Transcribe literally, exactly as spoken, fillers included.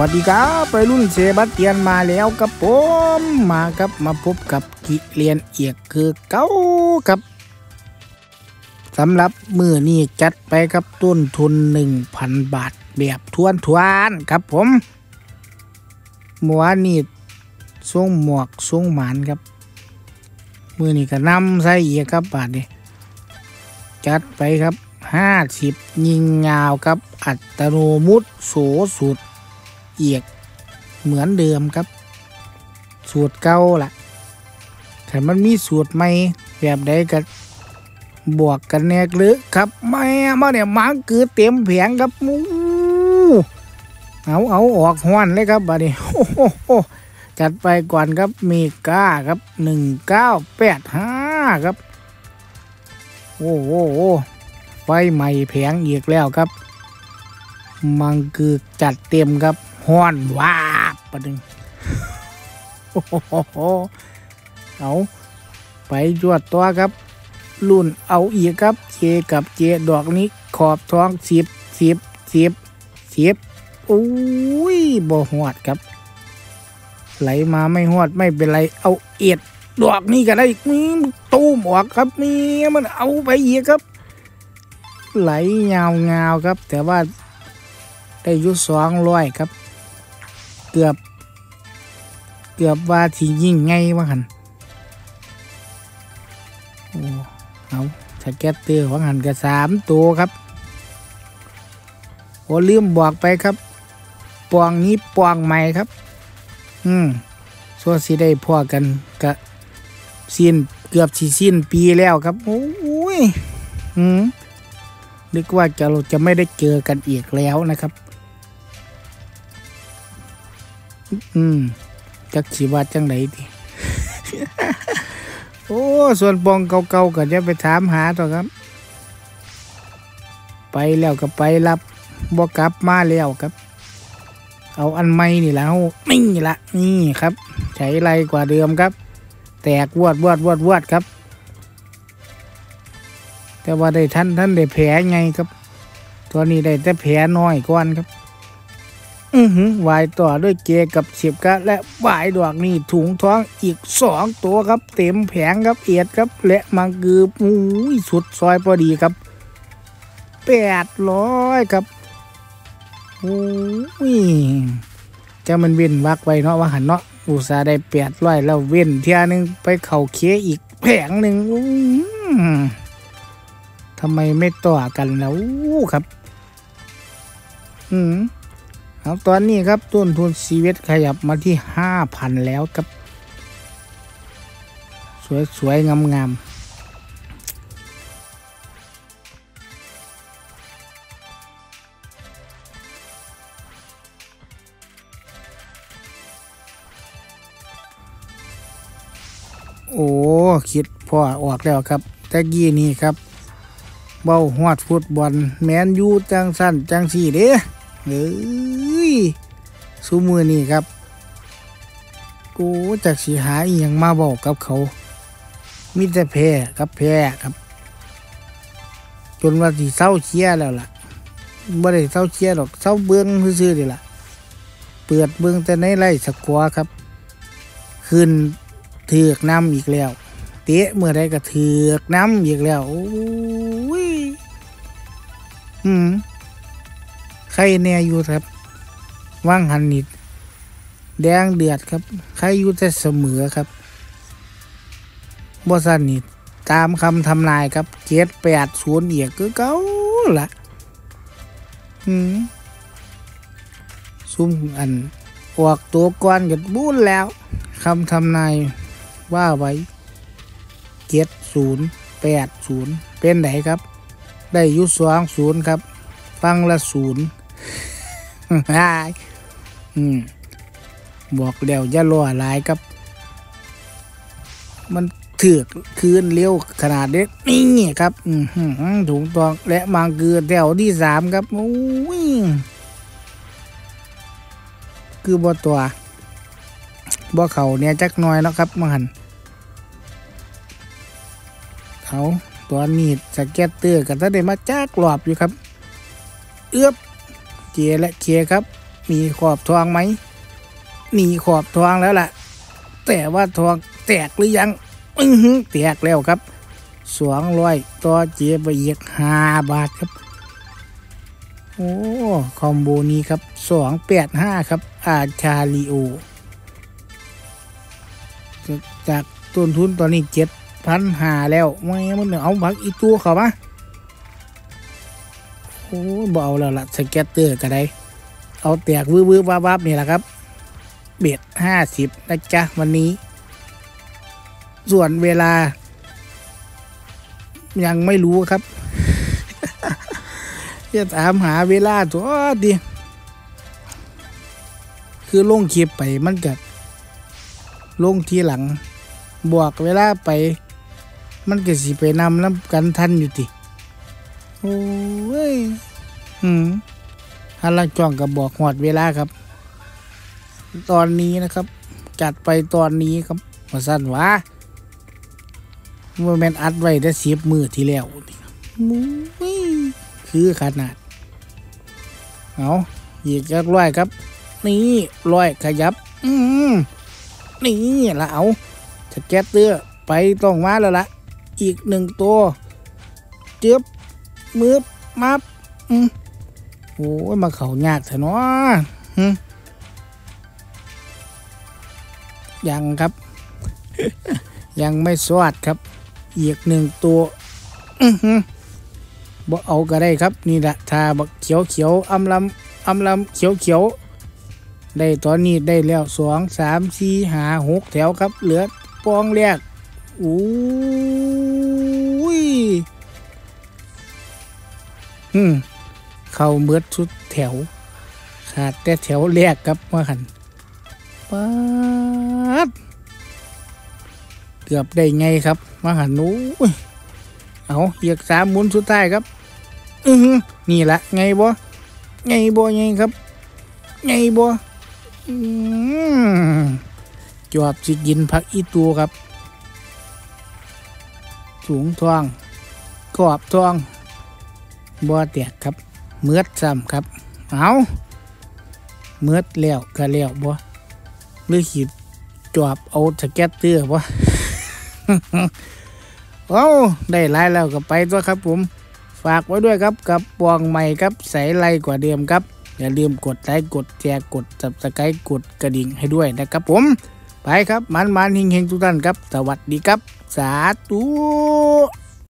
วัสดีครับไปรุ่นเซบาสเตียนมาแล้วครับผมมาครับมาพบกับกิเลียนเอียกคือเก้าครับสำหรับมือนี้จัดไปครับต้นทุน หนึ่งพัน บาทแบบทวนทวนครับผมเมื่อวานนี้ส่งหมวกส่งหมานครับมือนี้ก็นำใส่เอียกครับบาทนี้จัดไปครับห้าสิบยิงยาวครับอัตโนมุตโสสุดเอียกเหมือนเดิมครับสูตรเก่าล่ะแต่มันมีสูตรใหม่แบบใดก็บวกกันแนกหรือครับแม่มาเนี่ยมังคือเต็มแผงครับมูเอาเอาออกห้อนเลยครับบัดนี้โอ้โหจัดไปก่อนครับมีก้าครับหนึ่งเก้าแปดห้าครับโอ้โหไฟใหม่แผงอีกแล้วครับมังคือจัดเต็มครับห้อนว้าบประดึงโอ้โหเอาไปจวดตัวครับรุ่นเอาอีกครับเจกับเจดอกนี้ขอบท้องสิบสิบสิบสิบอุ้ยบ่หอดครับไหลมาไม่หอดไม่เป็นไรเอาเอ็ดดอกนี้ก็ได้มีตู้หมวกครับมีมันเอาไปอีกครับไหลยาวงาวครับแต่ว่าได้ยุสองร้อยครับเกือบเกือบว่าที่ยิ่งไงว่าหันโอ้เอาสแก็ตเตอร์ว่าหันกับสามตัวครับโอ้ลืมบอกไปครับปองนี้ปองใหม่ครับอืมส่วนสิได้พอกันกะสิ้นเกือบสิสิ้นปีแล้วครับโอ้ยอืมนึกว่าจะเราจะไม่ได้เจอกันอีกแล้วนะครับอืมจักสิว่าจังไหนดีโอ้ส่วนปองเก่าๆก็จะไปถามหาต่อครับไปแล้วก็ไปรับบ่กลับมาแล้วครับเอาอันใหม่นี่แล้วนี่ละนี่ครับใช้ไรกว่าเดิมครับแตกวอดวอดวอดวอดครับแต่ว่าได้ท่านท่านได้แผลไงครับตัวนี้ได้แต่แผลน้อยก่อนครับอือหือวายต่อด้วยเจกับเสียบกะและวายดอกนี่ถุงท้องอีกสองตัวครับเต็มแผงครับเอียดครับและมังกืออุ้ยสุดซอยพอดีครับแปดร้อยครับโอ้ยจะมันเว้นวักไว้เนาะว่าหันเนาะอุตส่าห์ได้แปดร้อยแล้วเว้นเที่ยนึงไปเข่าเคอีกแผงหนึ่งทำไมไม่ต่อกันแล้วครับอืมเอาตอนนี้ครับต้นทุนชีวิตขยับมาที่ห้าพันแล้วครับสวยๆงามๆโอ้คิดพ่อออกแล้วครับตะกี้นี่ครับเบ้าฮอดฟุตบอลแมนยูจังสั้นจังสี่เด้เอ้ยซูมือนี่ครับกูจากสีหาอีหยังมาบอกกับเขามีแต่แพ้กับแพ้ครับจนว่าสิเศร้าเชียแล้วล่ะบ่ได้เศร้าเชียหรอกเศร้าเบื้องซื่อๆนี่ล่ะเปิดเบื้องแต่ในไร่สกอครับขึ้นถือกน้ำอีกแล้วเตะเมื่อใดก็ถือกน้ำอีกแล้วโอ้ยอืมใครแน่อยู่ครับว่างหันนิดแดงเดือดครับใครอยู่แต่เสมอครับบ่ซันนิดตามคำทำนายครับเจ็ดแปดศูนย์เอียกคือเก่าละอืมซุ่มอันออกตัวก้อนกับบุญแล้วคำทำนายว่าไว้เจ็ดศูนย์แปดศูนย์เป็นไหนครับได้ยุสองศูนย์ครับฟังละศูนย์อืมบอกเดี๋ยวอย่ารอหลายครับมันถือกคืนเร็วขนาดนี้นี่ครับอืมถุงตองและมังกือแถวที่สามครับโอ้ยคือบ่ตัวบ่เข่าเนี่ยจักหน่อยแล้วครับมังหันเอาตัวนี้สแก็ตเตอร์กันถ้าได้มาจากหลอบอยู่ครับเอื้อบเจและเคครับมีขอบทองไหมมีขอบทองแล้วล่ะแต่ว่าทองแตกหรือยังอือหือแตกแล้วครับสองร้อยต่อเจ็บไปอีกห้าบาทครับโอ้คอมโบนี้ครับสองแปดห้าครับอาชาลิโอจากต้นทุนตอนนี้เจ็ดพันหาแล้วไม่มันเอาพักอีตัวเขามาโอ้บ่เอาแล้วล่ะสเก็ตเตอร์ก็ได้เอาแตกวื้อวื้อวับวับนี่แหละครับเบ็ดห้าสิบนะจ๊ะวันนี้ส่วนเวลายังไม่รู้ครับ จะถามหาเวลาตัวดิคือลงคลิปไปมันเกิดลงทีหลังบวกเวลาไปมันก็สิไปนำน้ำกันทันอยู่ติโอ้ยอืมฮันลังจ้องกับบอกหอดเวลาครับตอนนี้นะครับจัดไปตอนนี้ครับมาสั้นวะว่าแมนอัดไว้ได้สิบมือที่แล้วมุ้ยคือขนาดเอาอีกจักร้อยครับนี่ร้อยขยับอืมนี่ละเอาสเก็ตเตอร์ไปต้องมาแล้วละอีกหนึ่งตัวเจ็บมือมับอืมโอ้ยมาเขายากเถอะเนาะยังครับ ยังไม่สวัสดครับอีกหนึ่งตัวอือหือบ่เอาก็ได้ครับนี่แหละทาบักเขียวเขียวอำลำอำลำเขียวเขียวได้ตอนนี้ได้แล้วสองสามสี่ห้าหกแถวครับเหลือปองแรกอู้ยอืมเข้าเบิดชุดแถวขาดแต่แถวแรกครับมาหันป๊าดเกือบได้ไงครับมาหันนู้เอาเหยียกสามหมุนสุดท้ายครับอือนี่แหละไงบ่ไงบ่ไงครับไงบ่จอบสิกินผักอีตัวครับสูงทองกรอบทองบ่แตกครับเมือดซ้ำครับเอาเมือดแล้วก็แล้วบ่หรือขีดจอบเอาสเก็ตเตอร์บ่ เอาได้ไลน์แล้วก็ไปตัวครับผมฝากไว้ด้วยครับกับปองใหม่ครับใส่ไลกว่าเดิมครับอย่าลืมกดไลค์กดแชร์กด ซับสไครบ์ กดกระดิ่งให้ด้วยนะครับผมไปครับมันมันเฮงๆทุกท่านครับสวัสดีครับสาธุ